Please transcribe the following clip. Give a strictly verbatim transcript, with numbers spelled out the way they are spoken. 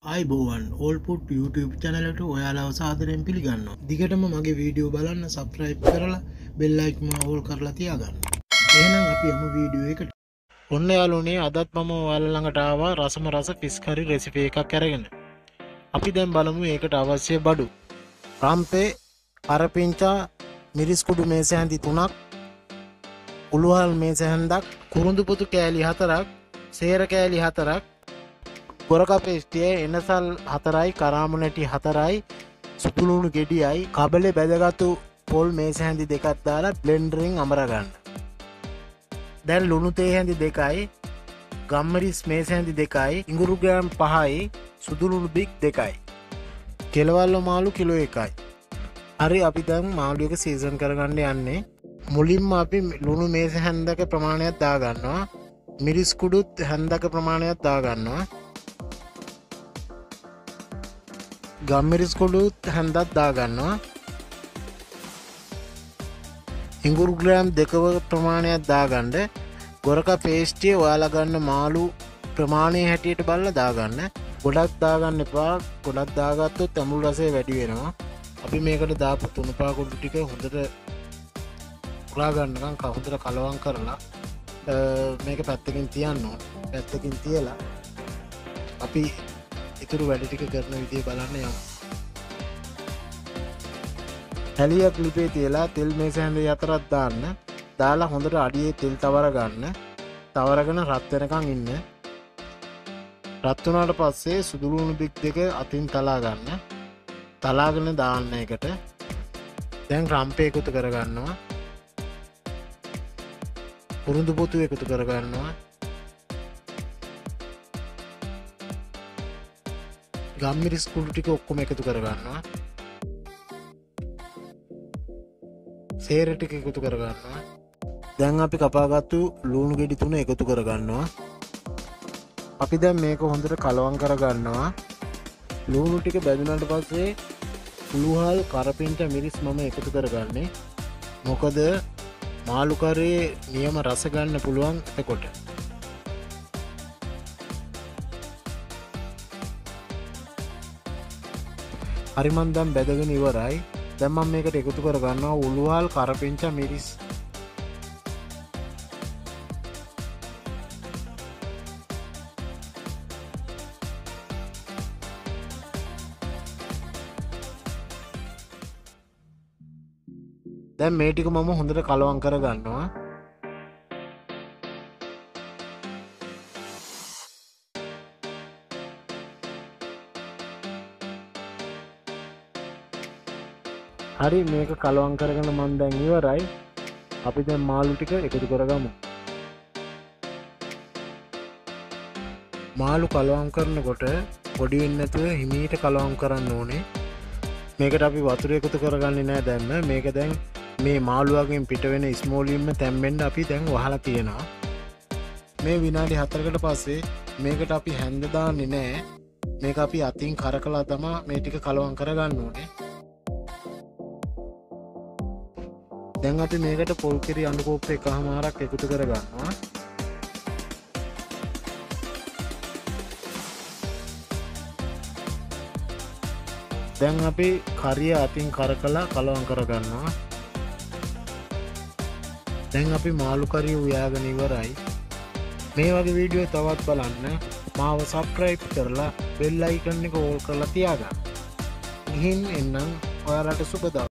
අයිබෝවන් ඕල්පුට් YouTube චැනලට ඔයාලාව සාදරයෙන් පිළිගන්නවා. දිගටම මගේ වීඩියෝ බලන්න සබ්ස්ක්‍රයිබ් කරලා බෙල් අයිකන් ඕල් කරලා තියාගන්න. එහෙනම් අපි යමු වීඩියෝ එකට. ඔන්න යාළුවනේ අදත් මම ඔයාලා ළඟට ආවා රසම රස ෆිෂ් කරි රෙසිපි එකක් අරගෙන. අපි දැන් බලමු ඒකට අවශ්‍ය බඩු. රම්පේ, අරපිංචා, මිරිස් කුඩු මේස හැඳි තුනක්, උළුහල් මේස හැන්දක්, කුරුඳු පොතු කෑලි හතරක්, සේර කෑලි හතරක්, ගොරක පේස්ටිය එනසල් හතරයි, කරාමු නැටි හතරයි, සුදුලුණු ගෙඩියයි, කබලේ බැදගත්තු පොල් මේස හැඳි දෙකක් දාලා බ්ලෙන්ඩරින් අමරගන්න. දැන් ලුණු තේ හැඳි දෙකයි, ගම්මරිස් මේස හැඳි දෙකයි, ඉඟුරු ග්‍රෑම් පහයි, සුදුලුණු බික් දෙකයි, කෙලවල්ල මාළු කිලෝ එකයි. හරි, අපි දැන් මාළු එක සීසන් කරගන්න යන්නේ. මුලින්ම අපි ලුණු මේස හැන්දක ප්‍රමාණයක් දාගන්නවා. මිරිස් කුඩුත් හැන්දක ප්‍රමාණයක් දාගන්නවා. ගම්මිරිස් කුඩුත් හැන්දක් දාගන්නවා. ඉඟුරු ග්‍රෑම් දෙකව ප්‍රමාණයක් දාගන්න. ගොරක පේස්ටිය ඔයාලා ගන්න මාළු ප්‍රමාණය හැටියට බලලා දාගන්න. ගොඩක් දාගන්න එපා. ගොඩක් දාගත්තොත් ඇඹුල් රසය වැඩි වෙනවා. අපි මේකට දාපු තුනුපා කුඩු ටික හොඳට උරා ගන්නකම් හොඳට කලවම් කරලා මේක පැත්තකින් තියන්න ඕන. පැත්තකින් තියලා අපි ඉතුරු වැඩ ටික කරන විදිය බලන්න යමු. හැලියක් ලිපේ තියලා තෙල් මේස හැඳ යතරක් දාන්න. දාලා හොඳට අඩියේ තෙල් තවර ගන්න. තවරගෙන රත් වෙනකන් ඉන්න. රත් වුණාට පස්සේ සුදුලුණු බික් දෙක අතින් තලා ගන්න. තලාගෙන දාන්න එකට. දැන් රම්පේ එකතු කරගන්නවා. කුරුඳු පොතු එකතු කරගන්නවා. ගම්මිරිස් කුඩු ටික ඔක්කොම එකතු කරගන්නවා. සේර ටික එකතු කරගන්නවා. දැන් අපි කපාගත්තු ලුණු ගෙඩි තුන එකතු කරගන්නවා. අපි දැන් මේක හොඳට කලවම් කරගන්නවා. ලුණු ටික බැදුනට පස්සේ උළුහල්, කරපිංචා, මිරිස් මම එකතු කරගන්නේ. මොකද මාළු කරේ නියම රස ගන්න පුළුවන් එතකොට. හරි, මන් දැන් බැදගෙන ඉවරයි. දැන් මම මේකට එකතු කරගන්නවා උළුහල්, කරපිංචා, මිරිස්. දැන් මේ ටික මම හොඳට කලවම් කරගන්නවා. හරි, මේක කලවම් කරගෙන මම දැන් ඉවරයි. අපි දැන් මාළු ටික එකතු කරගමු. මාළු කලවම් කරනකොට පොඩි වෙන්නේ නැතුව හිමීට කලවම් කරන්න ඕනේ. මේකට අපි වතුර එකතු කරගන්නේ නැහැ දැන්. මේක දැන් මේ මාළුවගෙන් පිට වෙන ස්මෝලින්ම තැම්බෙන්න අපි දැන් වහලා තියෙනවා. මේ විනාඩි හතරකට පස්සේ මේකට අපි හැන්ද දාන්නේ නැහැ. මේක අපි අතින් කරකලා තමයි මේ ටික කලවම් කරගන්න ඕනේ. දැන් අපි මේකට පොල් කිරි අඬු කෝප්ප එකමාරක් එකතු කරගන්නවා. දැන් අපි කරිය අතින් කරකලා කලවම් කරගන්නවා. දැන් අපි මාළු කරිය උයාගෙන ඉවරයි. මේ වගේ වීඩියෝ තවත් බලන්න මාව සබ්ස්ක්‍රයිබ් කරලා බෙල් අයිකන් එක ඕල් කරලා තියාගන්න. ගිහින් එන්නම්. ඔයාලට සුබ දවසක්.